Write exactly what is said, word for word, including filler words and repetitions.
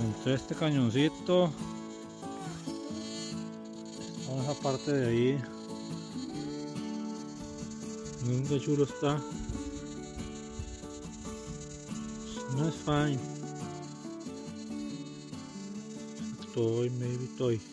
encontré este cañoncito. Vamos a parte de ahí. Miren qué chulo está. No es fine. Toy, maybe toy.